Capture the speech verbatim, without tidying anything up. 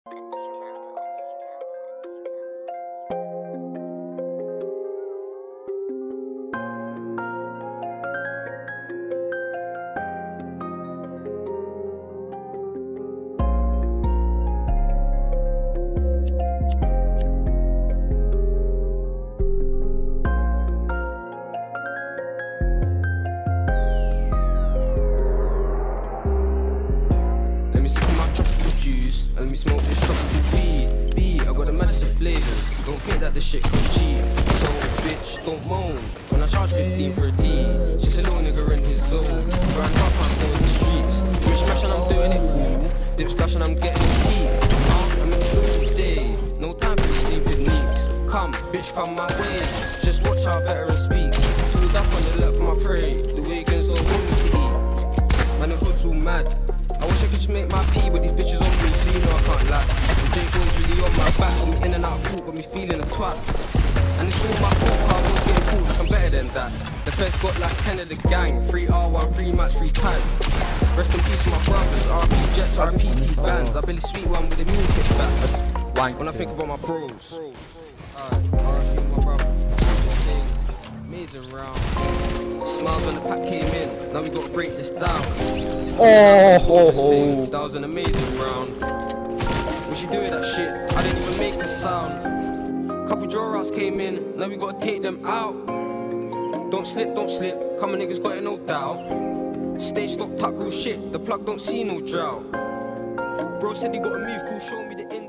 Let me sip my tropical juice, and let me smoke this tropical weed. Beat, I got the medicine flavors. Don't think that this shit can cheat. So, bitch, don't moan. When I charge fifteen for a D, just a little nigga in his zone. Grind up, I'm going the streets. Rich smash and I'm doing it cool. Dip splash and I'm getting it heat. Uh, I'm in the mood today. No time for sleeping neeks. Come, bitch, come my way. Just watch how veteran speaks. Pulled up on the left for my prey. The weekends don't want me to eat. Man, the hood's all mad. I wish I could just make my pee, but these bitches on me, so you know I can't lie. The J goes really on my back, got me in and out of court, got me feeling a twat. And it's all my fault, car was getting pulled, like I'm better than that. The feds got like ten of the gang, three R one, three match, three times. Rest in peace to my brothers, R P Jets, R P T bands. I Billy Sweet one with the meal kit back. When I think about my bros, alright, R P to my brothers. Amazing round. Smiles when the pack came in, now we gotta break this down. Oh, ho, ho. That was an amazing round. What you doing that shit? I didn't even make a sound. Couple draw outs came in, now we gotta take them out. Don't slip, don't slip, come on niggas got it no doubt. Stay stocked up real shit, the plug don't see no drought. Bro said he gotta move, cool, show me the